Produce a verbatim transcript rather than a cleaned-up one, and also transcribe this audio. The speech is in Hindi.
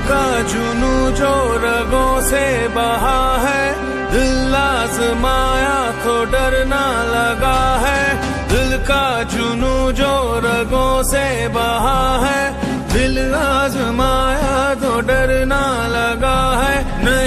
का जुनू जो रगों से बहा है, दिल आजमाया तो डरना लगा है। दिल का जुनू जो रगों से बहा है, दिल आजमाया तो डरना लगा है।